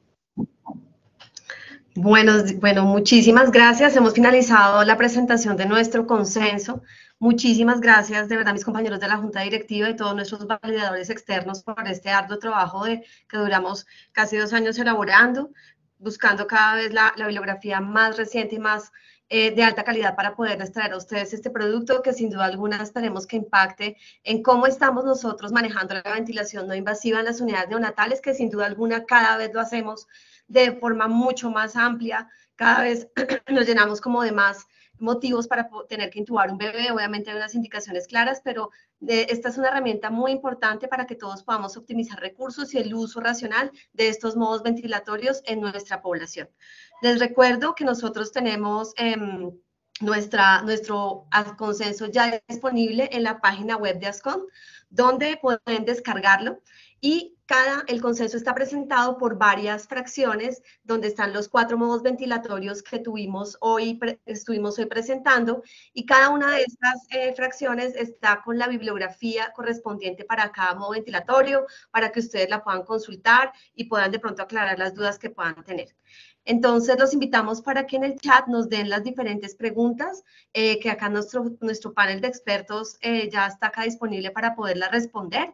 Bueno, muchísimas gracias. Hemos finalizado la presentación de nuestro consenso. Muchísimas gracias, de verdad, mis compañeros de la Junta Directiva y todos nuestros validadores externos por este arduo trabajo que duramos casi 2 años elaborando, buscando cada vez la bibliografía más reciente y más de alta calidad para poderles traer a ustedes este producto que sin duda alguna esperemos que impacte en cómo estamos nosotros manejando la ventilación no invasiva en las unidades neonatales, que sin duda alguna cada vez lo hacemos de forma mucho más amplia, cada vez nos llenamos como de más motivos para tener que intubar un bebé. Obviamente hay unas indicaciones claras, pero esta es una herramienta muy importante para que todos podamos optimizar recursos y el uso racional de estos modos ventilatorios en nuestra población. Les recuerdo que nosotros tenemos nuestro consenso ya disponible en la página web de Ascon, donde pueden descargarlo, y el consenso está presentado por varias fracciones, donde están los 4 modos ventilatorios que estuvimos hoy presentando, y cada una de estas fracciones está con la bibliografía correspondiente para cada modo ventilatorio, para que ustedes la puedan consultar y puedan de pronto aclarar las dudas que puedan tener. Entonces, los invitamos para que en el chat nos den las diferentes preguntas, que acá nuestro panel de expertos ya está acá disponible para poderlas responder.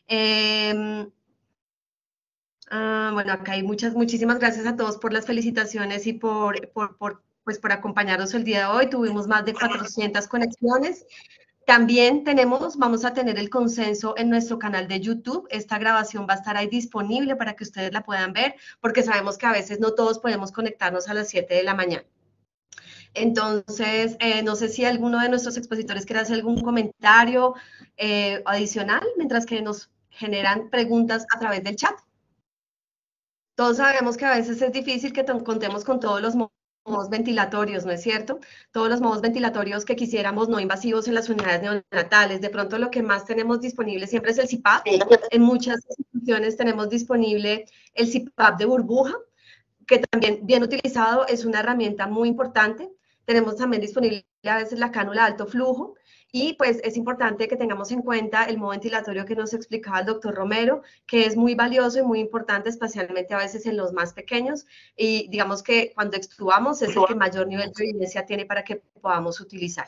Bueno, acá hay muchísimas gracias a todos por las felicitaciones y por acompañarnos el día de hoy. Tuvimos más de 400 conexiones. También vamos a tener el consenso en nuestro canal de YouTube. Esta grabación va a estar ahí disponible para que ustedes la puedan ver, porque sabemos que a veces no todos podemos conectarnos a las 7 de la mañana. Entonces, no sé si alguno de nuestros expositores quiere hacer algún comentario adicional, mientras que nos generan preguntas a través del chat. Todos sabemos que a veces es difícil que contemos con todos los modos ventilatorios, ¿no es cierto? Todos los modos ventilatorios que quisiéramos no invasivos en las unidades neonatales. De pronto lo que más tenemos disponible siempre es el CPAP. En muchas instituciones tenemos disponible el CPAP de burbuja, que también bien utilizado es una herramienta muy importante. Tenemos también disponible a veces la cánula de alto flujo, y pues es importante que tengamos en cuenta el modo ventilatorio que nos explicaba el doctor Romero, que es muy valioso y muy importante, especialmente a veces en los más pequeños, y digamos que cuando extubamos es el que mayor nivel de evidencia tiene para que podamos utilizar.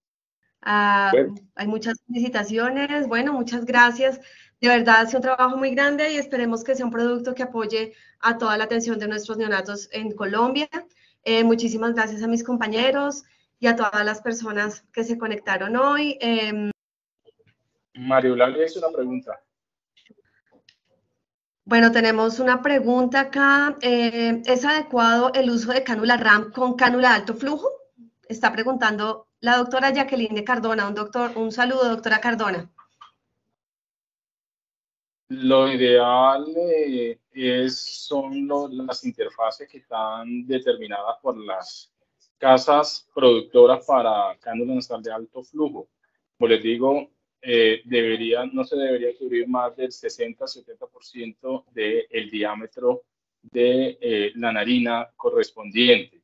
Hay muchas felicitaciones, bueno, muchas gracias. De verdad, ha sido un trabajo muy grande y esperemos que sea un producto que apoye a toda la atención de nuestros neonatos en Colombia. Muchísimas gracias a mis compañeros y a todas las personas que se conectaron hoy. María Eulalia hizo una pregunta. Bueno, tenemos una pregunta acá. ¿Es adecuado el uso de cánula RAM con cánula de alto flujo? Está preguntando la doctora Jacqueline Cardona. Un saludo, doctora Cardona. Lo ideal son las interfaces que están determinadas por las casas productoras para cánula nasal de alto flujo. Como les digo, no se debería cubrir más del 60-70% del diámetro de la narina correspondiente.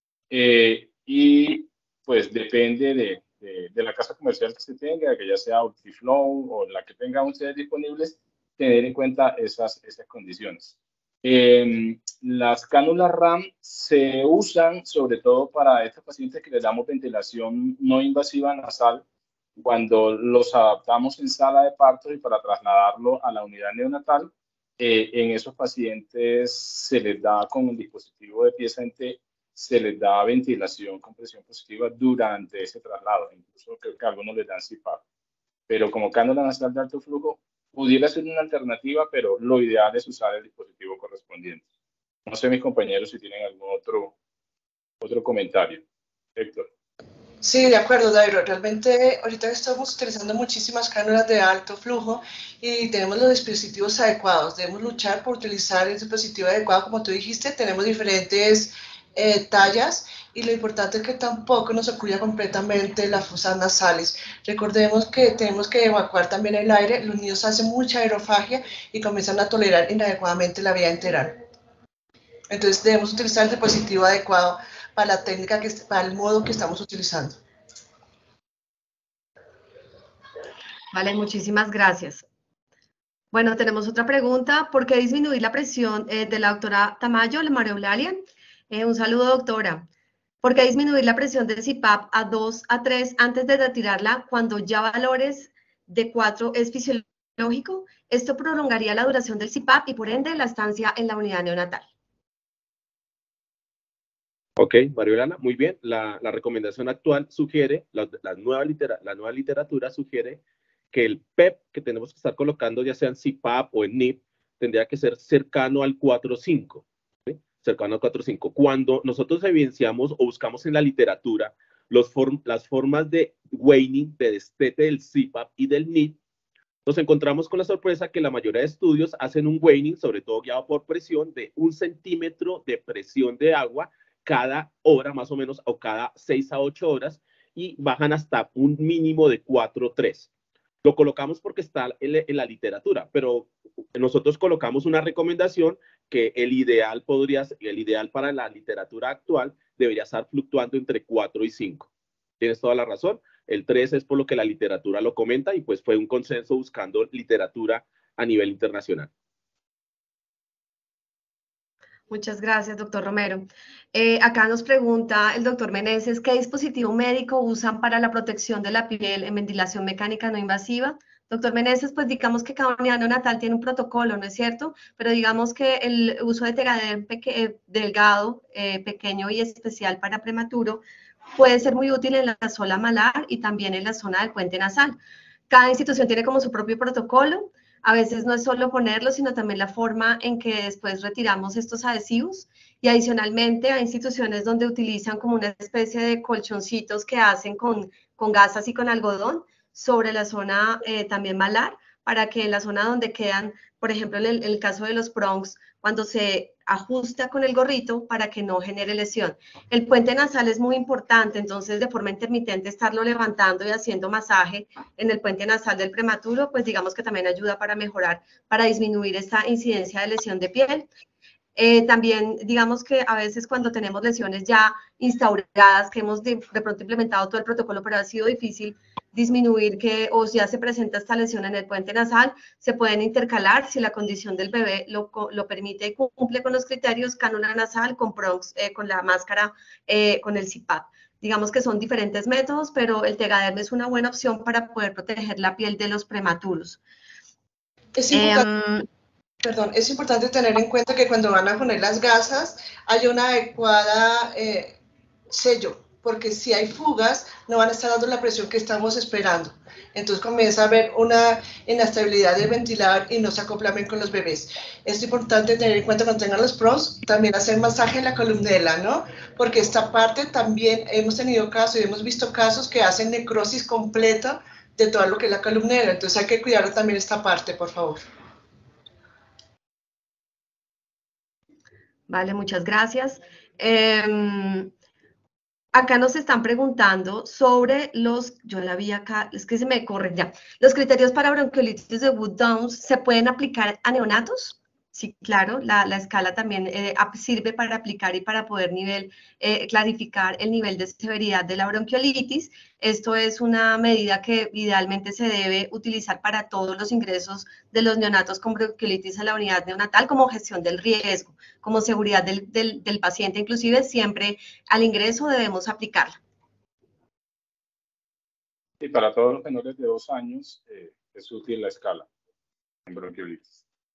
Y pues depende de la casa comercial que se tenga, que ya sea Ultiflow o la que tengan ustedes disponibles, tener en cuenta esas condiciones. Las cánulas RAM se usan sobre todo para estos pacientes que les damos ventilación no invasiva nasal cuando los adaptamos en sala de partos y para trasladarlo a la unidad neonatal. En esos pacientes se les da con el dispositivo de pieza en T, se les da ventilación con presión positiva durante ese traslado. Incluso creo que a algunos les dan CPAP. Pero como cánula nasal de alto flujo, pudiera ser una alternativa, pero lo ideal es usar el dispositivo correspondiente. No sé, mis compañeros, si tienen algún otro comentario. Héctor. Sí, de acuerdo, Dairo. Realmente ahorita estamos utilizando muchísimas cánulas de alto flujo y tenemos los dispositivos adecuados. Debemos luchar por utilizar el dispositivo adecuado. Como tú dijiste, tenemos diferentes tallas, y lo importante es que tampoco nos ocluya completamente las fosas nasales. Recordemos que tenemos que evacuar también el aire. Los niños hacen mucha aerofagia y comienzan a tolerar inadecuadamente la vía enteral. Entonces debemos utilizar el dispositivo adecuado para la técnica, para el modo que estamos utilizando. Vale, muchísimas gracias. Bueno, tenemos otra pregunta. ¿Por qué disminuir la presión de la doctora Tamayo, la María Eulalia? Un saludo, doctora. ¿Por qué disminuir la presión del CPAP a 2 a 3 antes de retirarla cuando ya valores de 4 es fisiológico? Esto prolongaría la duración del CPAP y por ende la estancia en la unidad neonatal. Ok, Mariolana, muy bien. La recomendación actual sugiere, la nueva literatura sugiere que el PEP que tenemos que estar colocando, ya sea en CPAP o en NIP, tendría que ser cercano al 4.5. ¿sí? Cercano al 4.5. Cuando nosotros evidenciamos o buscamos en la literatura las formas de waning, de destete del CPAP y del NIP, nos encontramos con la sorpresa que la mayoría de estudios hacen un waning, sobre todo guiado por presión, de 1 centímetro de presión de agua cada hora más o menos, o cada 6 a 8 horas, y bajan hasta un mínimo de 4,3. Lo colocamos porque está en la literatura, pero nosotros colocamos una recomendación que el ideal para la literatura actual debería estar fluctuando entre 4 y 5. Tienes toda la razón. El 3 es por lo que la literatura lo comenta y pues fue un consenso buscando literatura a nivel internacional. Muchas gracias, doctor Romero. Acá nos pregunta el doctor Meneses, ¿qué dispositivo médico usan para la protección de la piel en ventilación mecánica no invasiva? Doctor Meneses, pues digamos que cada unidad neonatal tiene un protocolo, ¿no es cierto? Pero digamos que el uso de Tegaderm delgado, pequeño y especial para prematuro puede ser muy útil en la zona malar y también en la zona del puente nasal. Cada institución tiene como su propio protocolo. A veces no es solo ponerlo, sino también la forma en que después retiramos estos adhesivos. Y adicionalmente hay instituciones donde utilizan como una especie de colchoncitos que hacen con gasas y con algodón sobre la zona también malar, para que en la zona donde quedan, por ejemplo, en el caso de los prongs, cuando se ajusta con el gorrito para que no genere lesión. El puente nasal es muy importante, entonces de forma intermitente estarlo levantando y haciendo masaje en el puente nasal del prematuro, pues digamos que también ayuda para mejorar, para disminuir esta incidencia de lesión de piel. También digamos que a veces cuando tenemos lesiones ya instauradas, que hemos de pronto implementado todo el protocolo, pero ha sido difícil disminuir o ya se presenta esta lesión en el puente nasal, se pueden intercalar si la condición del bebé lo permite y cumple con los criterios, cánula nasal con prongs, con la máscara, con el CPAP. Digamos que son diferentes métodos, pero el Tegaderm es una buena opción para poder proteger la piel de los prematuros. Es importante tener en cuenta que cuando van a poner las gasas hay una adecuada sello, porque si hay fugas no van a estar dando la presión que estamos esperando. Entonces comienza a haber una inestabilidad del ventilador y no se acopla bien con los bebés. Es importante tener en cuenta cuando tengan los pros, también hacer masaje en la columnela, ¿no? Porque esta parte también hemos tenido casos y hemos visto casos que hacen necrosis completa de todo lo que es la columnela. Entonces hay que cuidar también esta parte, por favor. Vale, muchas gracias. Acá nos están preguntando sobre yo la vi acá, es que se me corre ya. ¿Los criterios para bronquiolitis de Wood-Downs se pueden aplicar a neonatos? Sí, claro, la escala también sirve para aplicar y para poder clarificar el nivel de severidad de la bronquiolitis. Esto es una medida que idealmente se debe utilizar para todos los ingresos de los neonatos con bronquiolitis a la unidad neonatal como gestión del riesgo, como seguridad del paciente. Inclusive siempre al ingreso debemos aplicarla. Y para todos los menores de 2 años es útil la escala en bronquiolitis.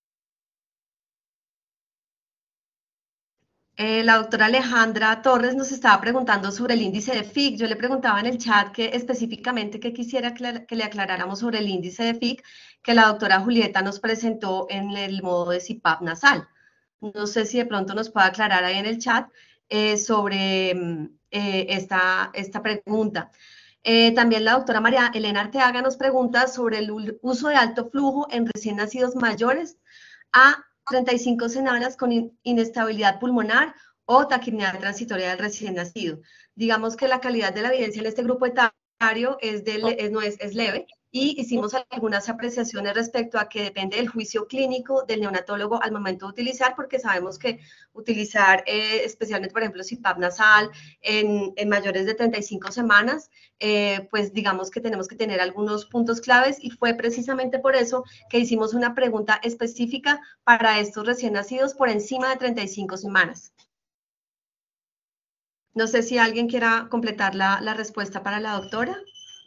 La doctora Alejandra Torres nos estaba preguntando sobre el índice de FIC. Yo le preguntaba en el chat que específicamente que quisiera que le aclaráramos sobre el índice de FIC que la doctora Julieta nos presentó en el modo de CPAP nasal. No sé si de pronto nos puede aclarar ahí en el chat sobre esta pregunta. También la doctora María Elena Arteaga nos pregunta sobre el uso de alto flujo en recién nacidos mayores a 35 semanas con inestabilidad pulmonar o taquipnea transitoria del recién nacido. Digamos que la calidad de la evidencia en este grupo etario es leve y hicimos algunas apreciaciones respecto a que depende del juicio clínico del neonatólogo al momento de utilizar, porque sabemos que utilizar especialmente, por ejemplo, CPAP nasal en mayores de 35 semanas, pues digamos que tenemos que tener algunos puntos claves y fue precisamente por eso que hicimos una pregunta específica para estos recién nacidos por encima de 35 semanas. No sé si alguien quiera completar la respuesta para la doctora.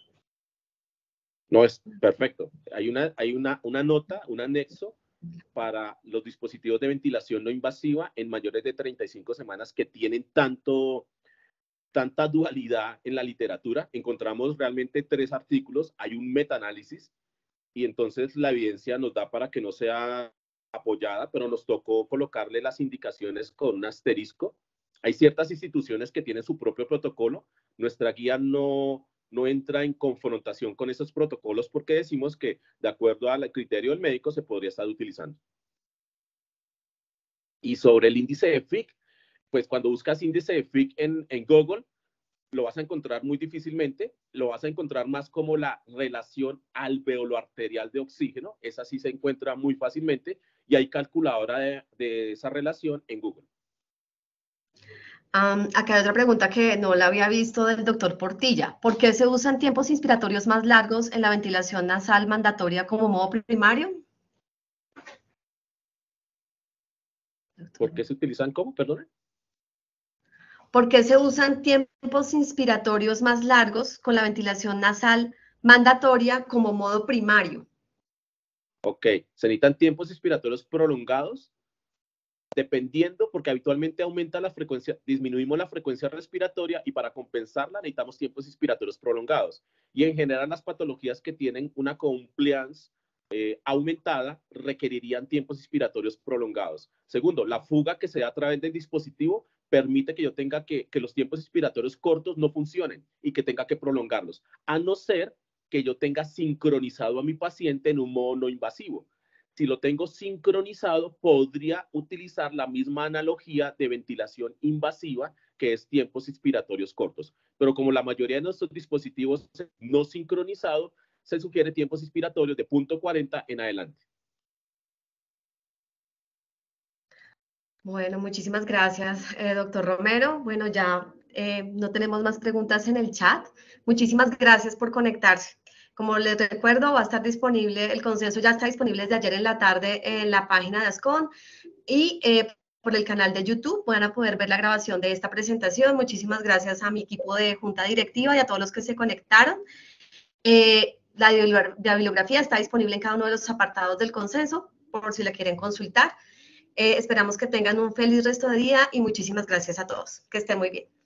No, es perfecto. Hay una nota, un anexo para los dispositivos de ventilación no invasiva en mayores de 35 semanas que tienen tanta dualidad en la literatura. Encontramos realmente 3 artículos, hay un metaanálisis y entonces la evidencia nos da para que no sea apoyada, pero nos tocó colocarle las indicaciones con un asterisco. Hay ciertas instituciones que tienen su propio protocolo. Nuestra guía no entra en confrontación con esos protocolos porque decimos que de acuerdo al criterio del médico se podría estar utilizando. Y sobre el índice de FIC, pues cuando buscas índice de Fick en Google, lo vas a encontrar muy difícilmente, lo vas a encontrar más como la relación alveolo-arterial de oxígeno, esa sí se encuentra muy fácilmente, y hay calculadora de esa relación en Google. Acá hay otra pregunta que no la había visto del doctor Portilla. ¿Por qué se usan tiempos inspiratorios más largos en la ventilación nasal mandatoria como modo primario? ¿Por qué se utilizan cómo? Perdón. ¿Por qué se usan tiempos inspiratorios más largos con la ventilación nasal mandatoria como modo primario? Ok, se necesitan tiempos inspiratorios prolongados, dependiendo, porque habitualmente aumenta la frecuencia, disminuimos la frecuencia respiratoria y para compensarla necesitamos tiempos inspiratorios prolongados. Y en general las patologías que tienen una compliance aumentada requerirían tiempos inspiratorios prolongados. Segundo, la fuga que se da a través del dispositivo permite que yo tenga que los tiempos inspiratorios cortos no funcionen y que tenga que prolongarlos, a no ser que yo tenga sincronizado a mi paciente en un modo no invasivo. Si lo tengo sincronizado, podría utilizar la misma analogía de ventilación invasiva, que es tiempos inspiratorios cortos. Pero como la mayoría de nuestros dispositivos no sincronizados, se sugiere tiempos inspiratorios de 0.40 en adelante. Bueno, muchísimas gracias, doctor Romero. Bueno, ya no tenemos más preguntas en el chat. Muchísimas gracias por conectarse. Como les recuerdo, va a estar disponible, el consenso ya está disponible desde ayer en la tarde en la página de ASCON y por el canal de YouTube van a poder ver la grabación de esta presentación. Muchísimas gracias a mi equipo de junta directiva y a todos los que se conectaron. La bibliografía está disponible en cada uno de los apartados del consenso, por si la quieren consultar. Esperamos que tengan un feliz resto de día y muchísimas gracias a todos. Que estén muy bien.